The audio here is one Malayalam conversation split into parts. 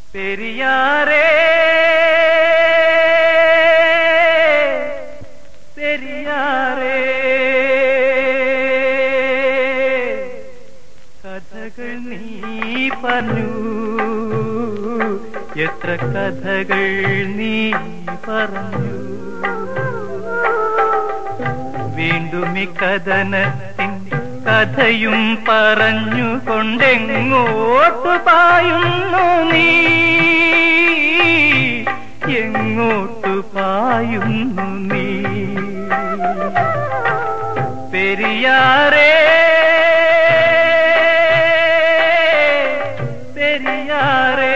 പെരിയാറേ പെരിയാറേ കഥകൾ നീ പറഞ്ഞു എത്ര കഥകൾ നീ പറഞ്ഞു വീണ്ടും ഈ കഥനത്തിൻ കഥയും പറഞ്ഞുകൊണ്ടെങ്ങോട്ടു പായുന്നു നീ എങ്ങോട്ടു പായുന്നു നീ പെരിയാറേ പെരിയാറേ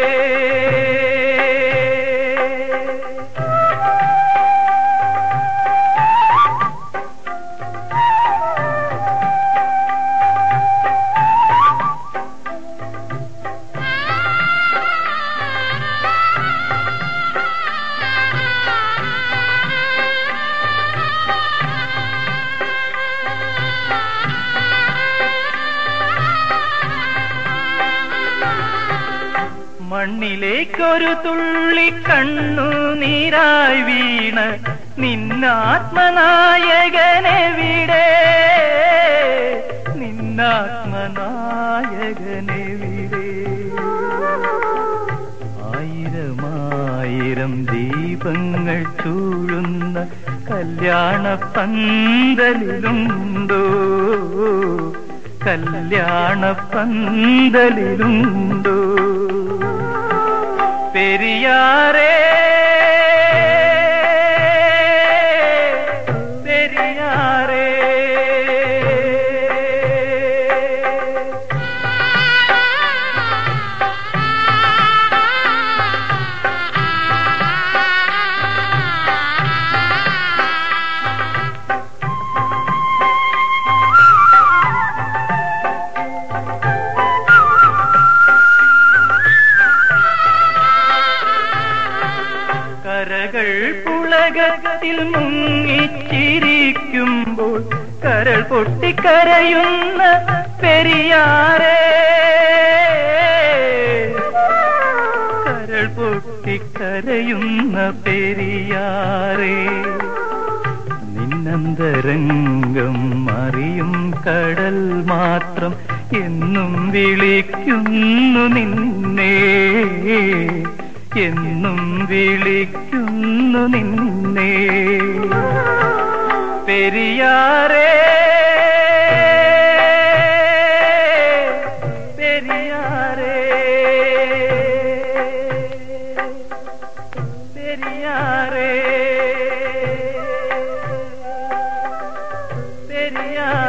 മണ്ണിലേക്കൊരു തുള്ളി കണ്ണുനീരായി വീണ നിന്നാത്മനായകനെവിടെ നിന്നാത്മനായകനെവിടെ ആയിരമായിരം ദീപങ്ങൾ ചൂഴുന്ന കല്യാണ പന്തലിലുണ്ടോ കല്യാണ പന്തലിലുണ്ടോ പെരിയാറേ പെരിയാറേ കരകൾ പുളകത്തിൽ മുങ്ങിച്ചിരിക്കുമ്പോൾ കരൾ പൊട്ടിക്കരയുന്ന പെരിയാറേ കരൾ പൊട്ടിക്കരയുന്ന പെരിയാറേ നിന്നന്തരംഗം അറിയും കടൽ മാത്രം എന്നും വിളിക്കുന്നു നിന്നെ എന്നും വിളിക്കുന്നു നിന്നെ പെരിയാറേ പെരിയാറേ പെരിയാറേ പെരിയാറേ